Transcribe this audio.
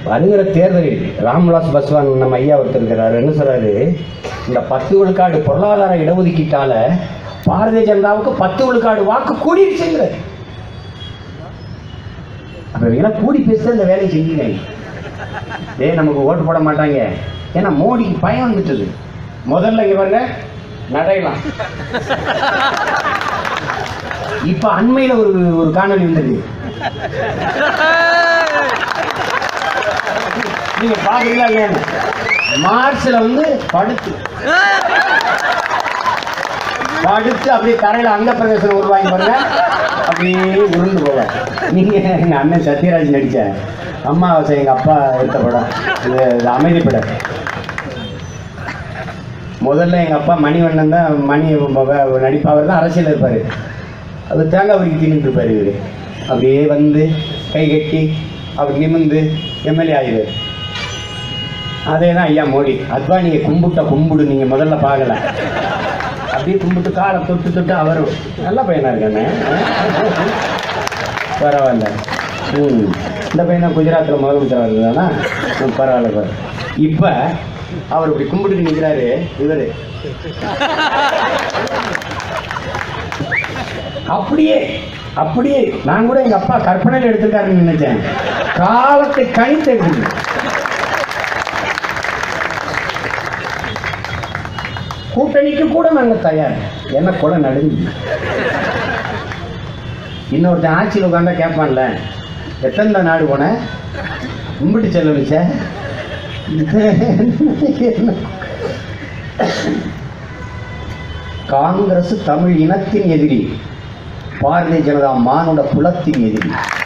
வருகிற தேர்தலில் ராம்விலாஸ் பாஸ்வான் நம்ம ஐயா ஒருத்தர் இருக்கிறாரு, என்ன சொல்றாரு, இந்த 10 விழுக்காடு பொருளாதார இடஒதுக்கீட்டால பாரதிய ஜனதாவுக்கு 10 விழுக்காடு வாக்கு கூடிடுச்சுங்கிறார். அப்ப இவங்கெல்லாம் கூடி பேச இந்த வேலையை செஞ்சுக்கிறாங்க. நமக்கு ஓட்டு போட மாட்டாங்க, ஏன்னா மோடிக்கு பயம் வந்துட்டது. முதல்ல இங்க பாருங்க நடையலாம். இப்ப அண்மையில ஒரு காணொலி வந்தது, நீங்க பாக்குறீங்களா இல்லையா, மார்ச்ல வந்து படுத்து அப்படியே தரையில அங்க பிரதேசம் உருவாங்கி பாருங்க, அப்படியே உருண்டு போக. நீங்க எங்க அண்ணன் சத்யராஜ் நடிச்ச அம்மாவாசை எங்க அப்பா எடுத்த படம், இது அமைதி படம். முதல்ல எங்க அப்பா மணிவண்ணன் தான், மணி நடிப்பாவர் தான், அரசியல் இருப்பாரு. அது தேங்காய் உரிக்கி தின்னுட்டு இருப்பாரு. இவரு அப்படியே வந்து கை கட்டி அப்படி நிமிந்து எம்எல்ஏ ஆயிடுவார். அதே தான் ஐயா மோடி. அத்வானியை கும்பிடு நீங்கள் முதல்ல பார்க்கல, அப்படியே கும்பிட்டு காலை தொட்டு அவரும் நல்ல பையனா இருக்கானே, பரவாயில்ல. இந்த பையனா குஜராத்தில் முதலமைச்சராக இருந்தானா, பரவாயில்ல. இப்போ அவர் இப்படி கும்பிட்டு நிற்கிறாரு. இவர் அப்படியே நான் கூட எங்க அப்பா கற்பனையில் எடுத்திருக்காருன்னு நினைச்சேன். காலத்தை கணித்து கூட்டணிக்கு கூட நாங்க தயார். என்ன கூட நடுங்கி இன்னொருத்தன் ஆட்சியில் உட்காந்தா கேட்பான்ல, எத்தனை நாடு போன கும்பிட்டு செலவழிச்ச. காங்கிரஸ் தமிழ் இனத்தின் எதிரி, பாரதிய ஜனதா மானுட குலத்தின் எதிரி.